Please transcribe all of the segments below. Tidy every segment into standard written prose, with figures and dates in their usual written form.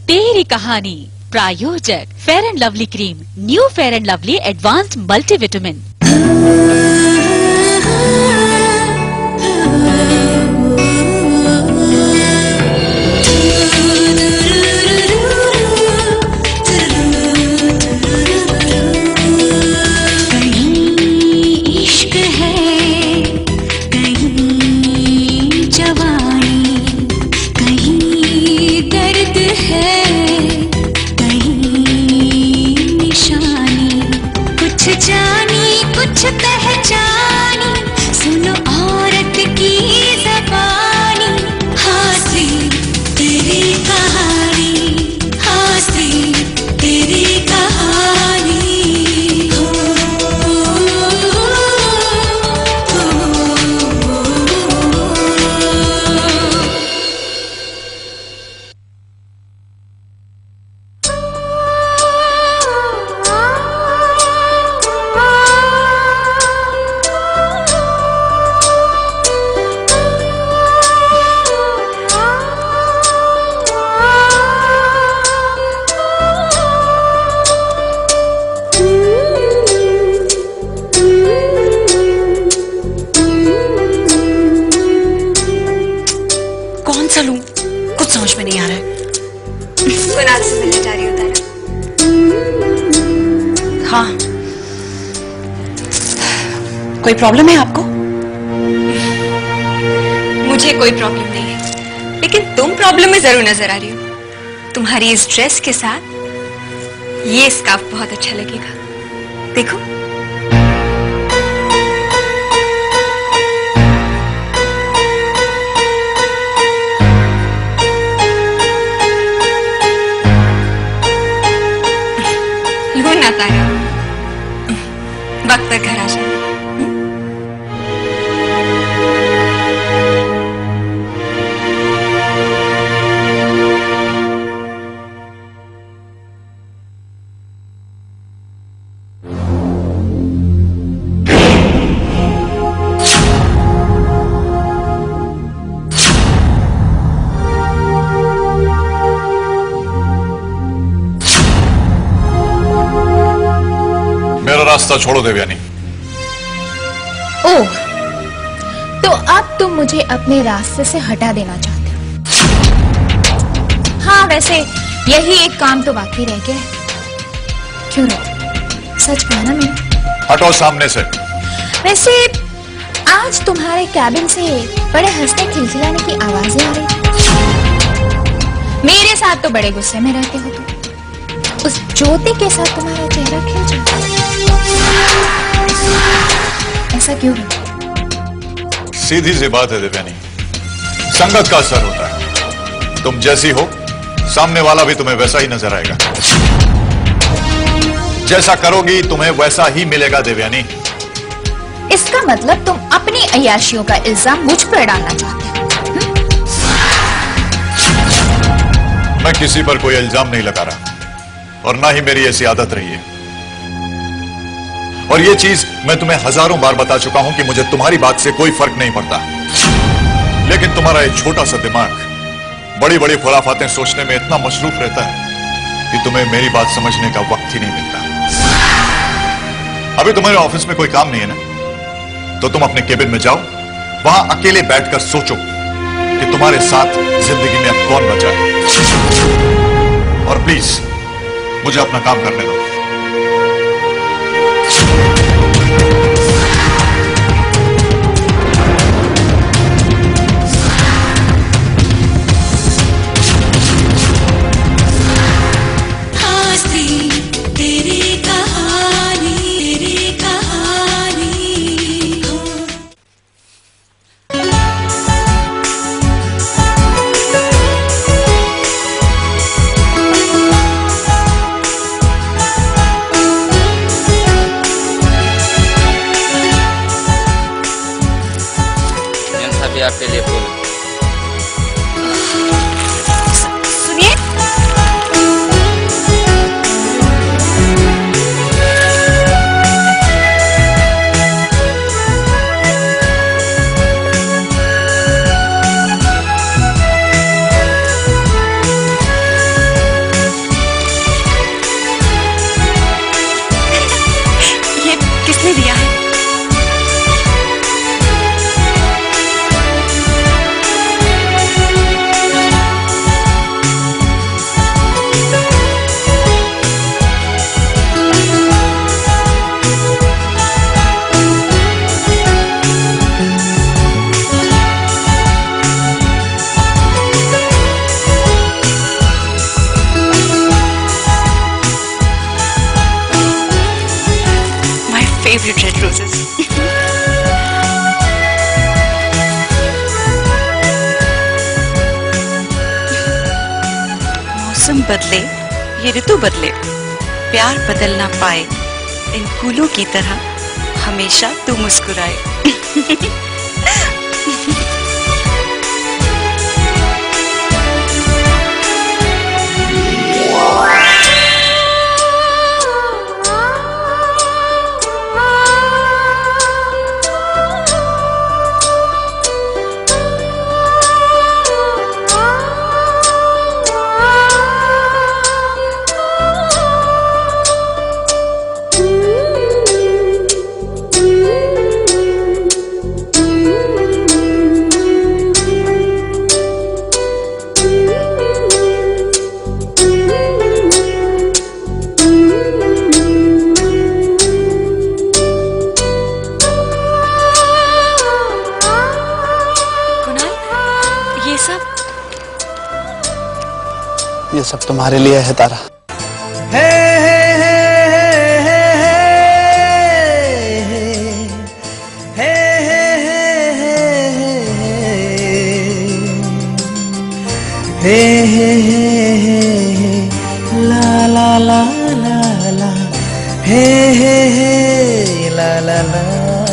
तेरी कहानी। प्रायोजक Fair and Lovely cream, new Fair and Lovely advanced multivitamin. कोई प्रॉब्लम है आपको? मुझे कोई प्रॉब्लम नहीं है, लेकिन तुम प्रॉब्लम में जरूर नजर आ रही हो। तुम्हारी इस ड्रेस के साथ ये स्कार्फ बहुत अच्छा लगेगा। देखो। लो ना तारा, वक्त पर घर आ जाए। रास्ता छोड़ो देवयानी। ओह, तो अब तुम मुझे अपने रास्ते से हटा देना चाहते हो? हाँ, वैसे यही एक काम तो बाकी रह गया है। क्यों रो? सच कहा ना मैंने। हटो सामने से। वैसे आज तुम्हारे कैबिन से बड़े हंसने खिलखिलाने की आवाजें आ रही। मेरे साथ तो बड़े गुस्से में रहते हो तुम। उस ज्योति के साथ तुम्हारा चेहरा खिल जाता है। ऐसा क्यों है? सीधी सी बात है देवयानी, संगत का असर होता है। तुम जैसी हो, सामने वाला भी तुम्हें वैसा ही नजर आएगा। जैसा करोगी तुम्हें वैसा ही मिलेगा देवयानी। इसका मतलब तुम अपनी अय्याशियों का इल्जाम मुझ पर डालना चाहते हो? मैं किसी पर कोई इल्जाम नहीं लगा रहा, और ना ही मेरी ऐसी आदत रही है। और ये चीज मैं तुम्हें हजारों बार बता चुका हूं कि मुझे तुम्हारी बात से कोई फर्क नहीं पड़ता, लेकिन तुम्हारा एक छोटा सा दिमाग बड़ी बड़ी खुराफातें सोचने में इतना मशरूफ रहता है कि तुम्हें मेरी बात समझने का वक्त ही नहीं मिलता। अभी तुम्हारे ऑफिस में कोई काम नहीं है ना, तो तुम अपने केबिन में जाओ, वहां अकेले बैठकर सोचो कि तुम्हारे साथ जिंदगी में अब कौन बचा है। और प्लीज मुझे अपना काम करने दो। मौसम बदले, ये ऋतु बदले, प्यार बदल ना पाए, इन फूलों की तरह हमेशा तू मुस्कुराए। ये सब तुम्हारे लिए है तारा। ला ला ला ला ला हे ला ला ला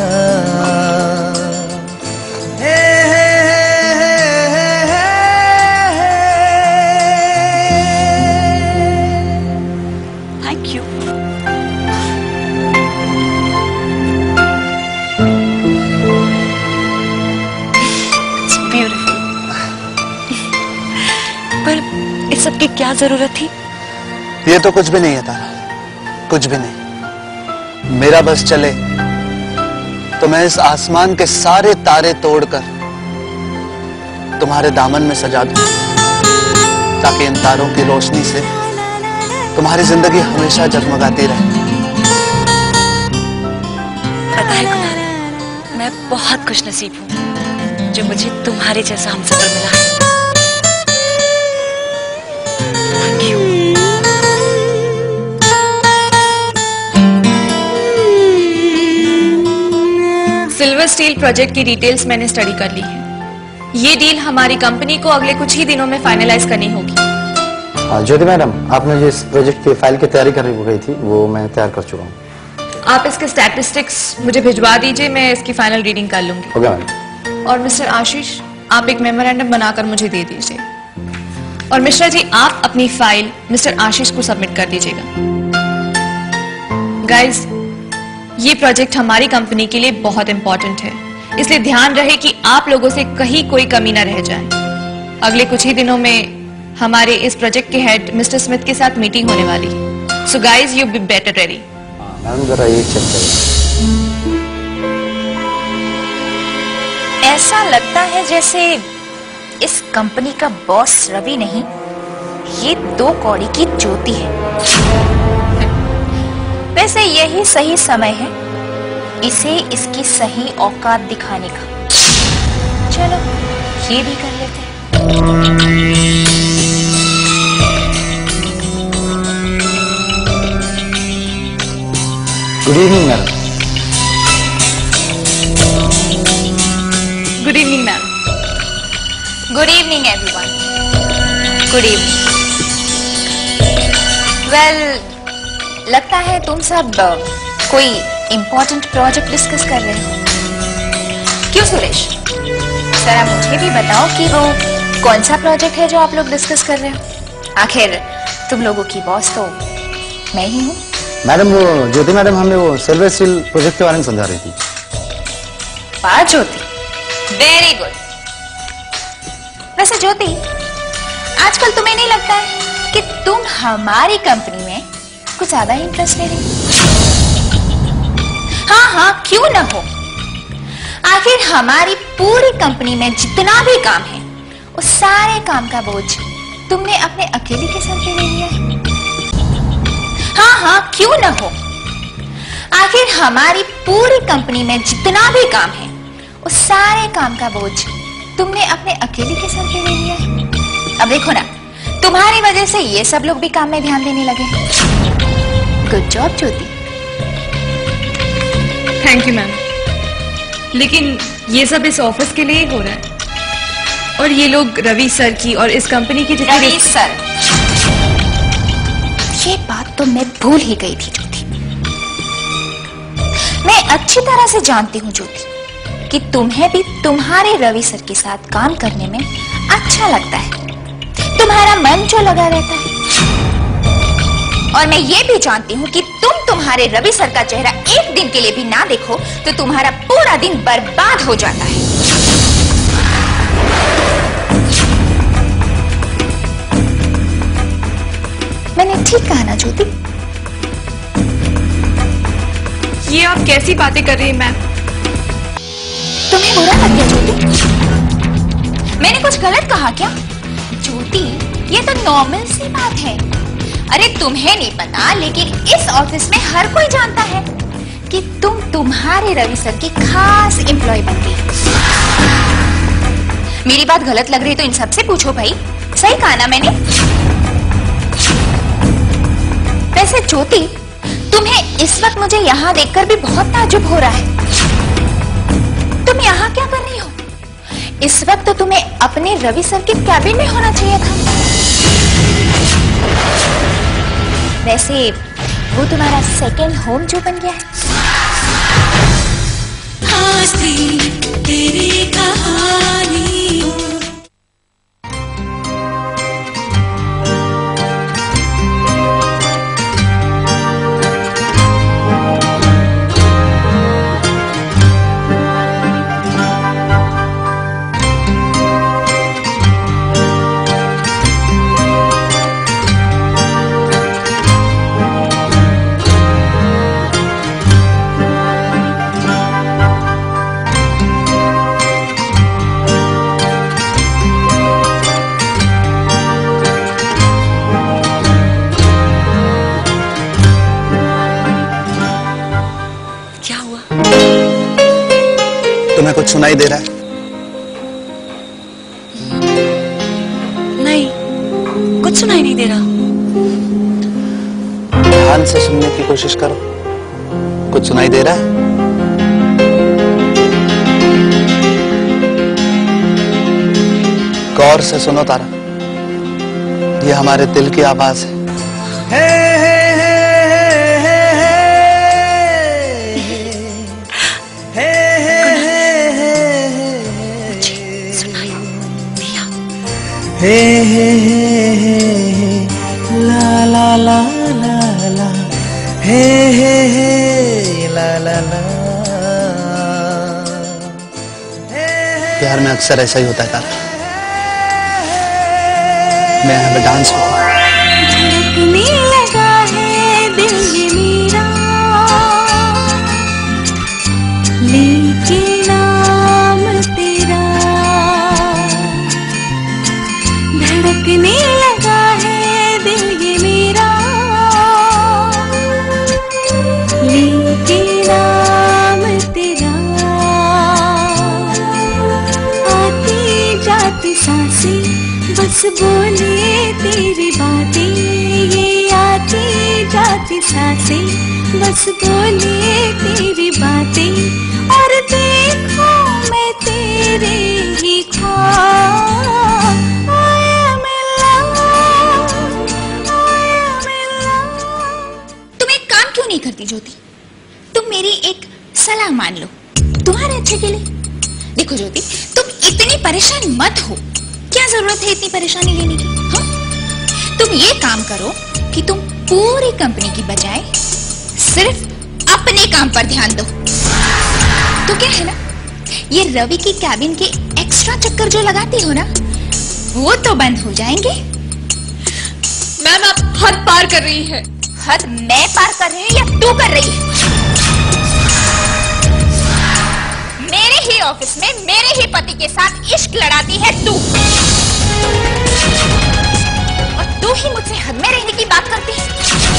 सबकी क्या जरूरत थी? ये तो कुछ भी नहीं है तारा, कुछ भी नहीं। मेरा बस चले तो मैं इस आसमान के सारे तारे तोड़कर तुम्हारे दामन में सजा दूं, ताकि इन तारों की रोशनी से तुम्हारी जिंदगी हमेशा जगमगाती रहे। पता है कुणाल, मैं बहुत खुशनसीब हूँ जो मुझे तुम्हारे जैसा हमसफर मिला है। सिल्वर स्टील प्रोजेक्ट की डिटेल्स मैंने स्टडी कर ली है। ये डील हमारी कंपनी को अगले कुछ ही दिनों में फाइनलाइज करनी होगी। ज्योति मैडम, आपने जिस प्रोजेक्ट की फाइल की तैयारी करनी गई थी वो मैं तैयार कर चुका हूँ। आप इसके स्टैटिस्टिक्स मुझे भिजवा दीजिए, मैं इसकी फाइनल रीडिंग कर लूंगी। Okay madam. और मिस्टर आशीष, आप एक मेमोरेंडम बनाकर मुझे दे दीजिए। और मिश्रा जी, आप अपनी फाइल मिस्टर आशीष को सबमिट कर दीजिएगा। गाइस, ये प्रोजेक्ट हमारी कंपनी के लिए बहुत इंपॉर्टेंट है, इसलिए ध्यान रहे कि आप लोगों से कहीं कोई कमी ना रह जाए। अगले कुछ ही दिनों में हमारे इस प्रोजेक्ट के हेड मिस्टर स्मिथ के साथ मीटिंग होने वाली है। So guys, you be better ready. Ma'am जरा ये चेक करें। ऐसा लगता है जैसे इस कंपनी का बॉस रवि नहीं, ये दो कौड़ी की ज्योति है। वैसे यही सही समय है इसे इसकी सही औकात दिखाने का। चलो ये भी कर लेते हैं। Good evening ma'am. Good evening ma'am. Good evening everyone. Good evening. Well, लगता है तुम सब कोई इंपॉर्टेंट प्रोजेक्ट डिस्कस कर रहे हो। क्यों सुरेश, जरा मुझे भी बताओ कि वो कौन सा प्रोजेक्ट है जो आप लोग डिस्कस कर रहे हो। आखिर तुम लोगों की बॉस तो मैं ही हूँ। मैडम, वो ज्योति मैडम हमें वो सिल्वर स्टील प्रोजेक्ट के बारे में समझा रही थी। वाह ज्योति, वेरी गुड। वैसे ज्योति, आजकल तुम्हें नहीं लगता है कि तुम हमारी कंपनी में कुछ ज्यादा इंटरेस्टेड है? हाँ, क्यों ना हो। आखिर हमारी पूरी कंपनी में जितना भी काम है, उस सारे काम का बोझ तुमने अपने अकेले के सर पे ले लिया है। हाँ, क्यों ना हो। आखिर हमारी पूरी कंपनी में जितना भी काम है, उस सारे काम का बोझ तुमने अपने अकेले के सर पे ले लिया है। अब देखो ना, तुम्हारी वजह से ये सब लोग भी काम में ध्यान देने लगे। Good job Jyoti. Thank you ma'am, लेकिन ये सब इस ऑफिस के लिए ही हो रहा है, और ये लोग रवि सर की और इस कंपनी की रवि सर, ये बात तो मैं भूल ही गई थी ज्योति। मैं अच्छी तरह से जानती हूँ ज्योति कि तुम्हें भी तुम्हारे रवि सर के साथ काम करने में अच्छा लगता है, तुम्हारा मन जो लगा रहता है। और मैं ये भी जानती हूँ कि तुम तुम्हारे रवि सर का चेहरा एक दिन के लिए भी ना देखो तो तुम्हारा पूरा दिन बर्बाद हो जाता है। मैंने ठीक कहा ना ज्योति? ये आप कैसी बातें कर रही हैं मैम? तुम्हें बुरा लग गया ज्योति? मैंने कुछ गलत कहा क्या? ज्योति, ये तो नॉर्मल सी बात है। अरे तुम्हें नहीं पता, लेकिन इस ऑफिस में हर कोई जानता है कि तुम तुम्हारे रवि सर की खास एम्प्लॉय बन गई। मेरी बात गलत लग रही तो इन सबसे पूछो भाई, सही कहा ना मैंने? वैसे ज्योति, तुम्हें इस वक्त मुझे यहाँ देखकर भी बहुत ताज्जुब हो रहा है। तुम यहाँ क्या कर रही हो? इस वक्त तो तुम्हें अपने रवि सर के कैबिन में होना चाहिए था। वैसे वो तुम्हारा सेकंड होम जो बन गया है। हाँ, स्त्री तेरी कहानी। तुम्हें कुछ सुनाई दे रहा है? नहीं, कुछ सुनाई नहीं दे रहा। ध्यान से सुनने की कोशिश करो। कुछ सुनाई दे रहा है? गौर से सुनो तारा, ये हमारे दिल की आवाज है। हे हे हे हे ला ला ला ला ला हे हे हे ला ला ला। प्यार में अक्सर ऐसा ही होता है तारा। मैं यहाँ पे डांस धड़कने लगा है दिल ये मेरा, लेके नाम तेरा। धड़कने लगा है दिल ये मेरा, लेके नाम तेरा। आती जाती सांसें बस बोले तेरी बातें, ये आती जाती सांसें बस बोले तेरी बातें। और देखो मैं तेरे ही ख्वाब, आया मिला, आया मिला। तुम एक काम क्यों नहीं करती ज्योति? तुम मेरी एक सलाह मान लो, तुम्हारे अच्छे के लिए। देखो ज्योति, तुम इतनी परेशान मत हो। क्या जरूरत है इतनी परेशानी लेने की? हाँ? तुम ये काम करो कि तुम पूरी कंपनी की बजाय सिर्फ अपने काम पर ध्यान दो। तो क्या है ना, ये रवि की कैबिन के एक्स्ट्रा चक्कर जो लगाती हो ना, वो तो बंद हो जाएंगे। मैम, आप हद पार कर रही है। हद मैं पार कर रही हूँ या तू कर रही है? मेरे ही ऑफिस में मेरे ही पति के साथ इश्क लड़ाती है तू, और तू ही मुझसे हद में रहने की बात करती है।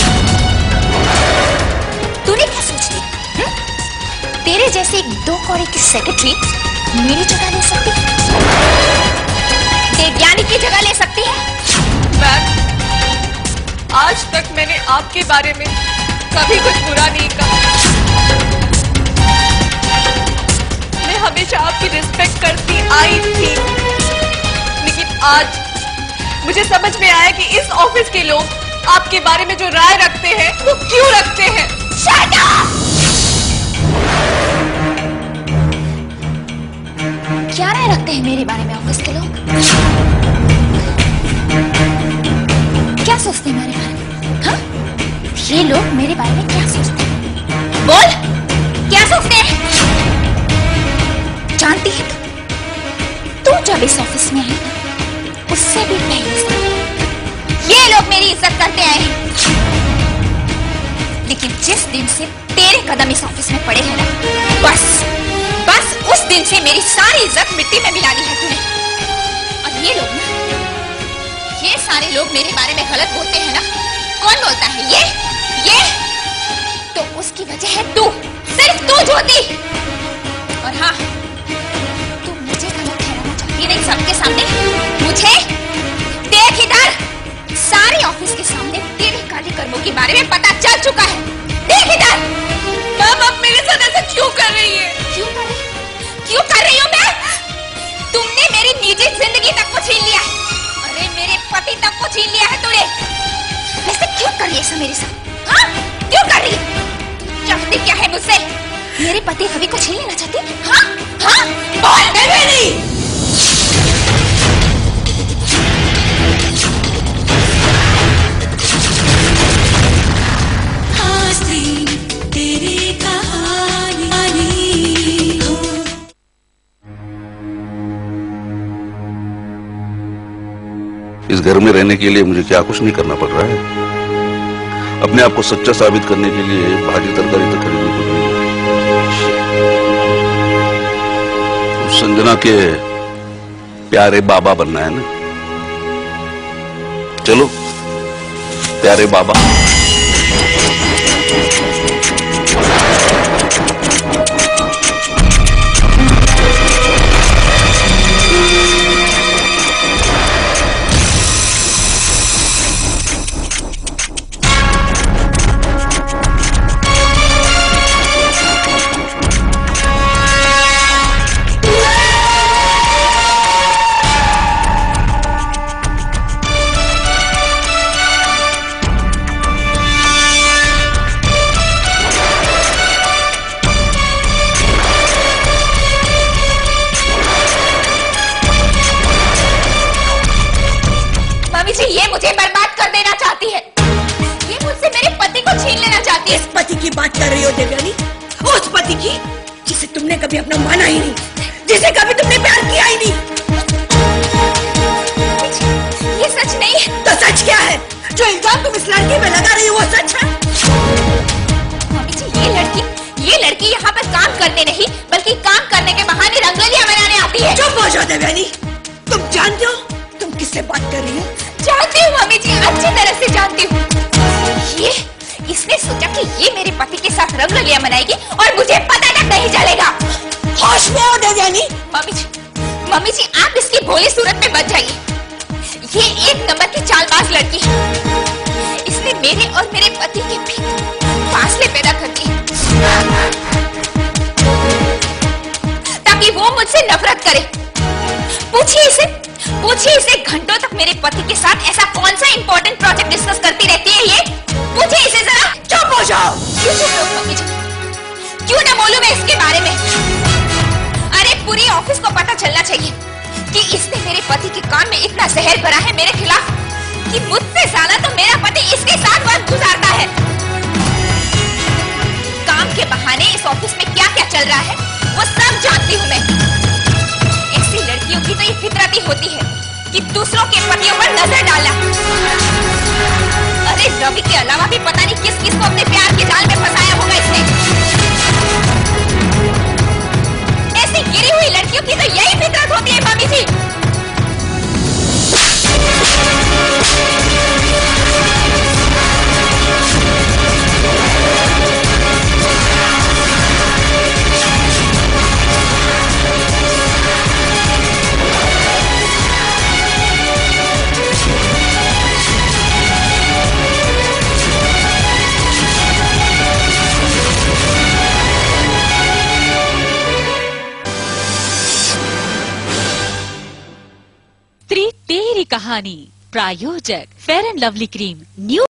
तूने क्या सोचती है? तेरे जैसे एक दो कौड़ी की सेक्रेटरी मेरी जगह ले सकती है? देवयानी की जगह ले सकती है? मैम, आज तक मैंने आपके बारे में कभी कुछ बुरा नहीं कहा। मैं हमेशा आपकी रिस्पेक्ट करती आई थी, लेकिन आज मुझे समझ में आया कि इस ऑफिस के लोग आपके बारे में जो राय रखते हैं वो क्यों रखते हैं? Shut up! क्या राय रखते हैं मेरे बारे में ऑफिस के लोग? क्या सोचते हैं मेरे बारे में? हाँ? ये लोग मेरे बारे में क्या सोचते हैं? बोल, क्या सोचते हैं? जानती है तू जब इस ऑफिस में आई उससे भी पहले से ये लोग मेरी इज्जत करते आए हैं, लेकिन जिस दिन से तेरे कदम इस ऑफिस में पड़े हैं ना, बस उस दिन से मेरी सारी इज्जत मिट्टी में मिला दी है तूने। और ये लोग ना, ये सारे लोग मेरे बारे में गलत बोलते हैं ना, कौन बोलता है? ये तो उसकी वजह है तू, सिर्फ तू ज्योति। और हाँ, तू मुझे गलत ठहराना चाहती है नहीं सबके सामने, मुझे देख इधर, सारे ऑफिस के सामने तेरे कार्यक्रमों के बारे में पता चल चुका है। देख इधर। मैम आप मेरे साथ ऐसा क्यों कर रही है? क्यों कर रही हूँ मैं? तुमने मेरी निजी जिंदगी तक को छीन लिया है, अरे मेरे पति तक को छीन लिया है तूने। वैसे क्यों कर रही है ऐसा मेरे साथ? हाँ, क्यों कर रही है? चाहती क्या है मुझसे? मेरे पति रवि को छीन लेना चाहती? हाँ हाँ, बोल। नहीं। तेरी कहानी हो। इस घर में रहने के लिए मुझे क्या कुछ नहीं करना पड़ रहा है। अपने आप को सच्चा साबित करने के लिए भाजी तरकारी तक खरीदनी पड़ रही है। संजना के प्यारे बाबा बनना है ना, चलो प्यारे बाबा। मम्मी जी आप इसकी भोली सूरत में बच जाइए। ये एक नंबर की चालबाज लड़की है। इसने मेरे और मेरे पति के बीच फासले पैदा कर दिए ताकि वो मुझसे नफरत करे। पूछिए इसे घंटों तक मेरे पति के साथ ऐसा कौन सा इंपॉर्टेंट प्रोजेक्ट डिस्कस करती रहती है ये? पूछिए इसे जरा। चुप हो जाओ। क्यों चुप हो मम्मी जी? क्यों ना बोलूं मैं इसके बारे में? अरे पूरी ऑफिस को पता चलना चाहिए कि इसने मेरे पति के कान में इतना जहर भरा है मेरे खिलाफ कि मुझसे ज्यादा तो मेरा पति इसके साथ वक्त गुजारता है। काम के बहाने इस ऑफिस में क्या क्या चल रहा है वो सब जानती हूँ मैं। ऐसी लड़कियों की तो ये फितरत ही होती है कि दूसरों के पतियों पर नजर डालना। अरे रवि के अलावा भी पता नहीं किस किस को अपने प्यार के जाल में फंसाया होगा इसने। ऐसी गिरी हुई लड़कियों की तो यही फितरत होती है मामी जी। स्त्री तेरी कहानी, प्रायोजक Fair and Lovely cream, new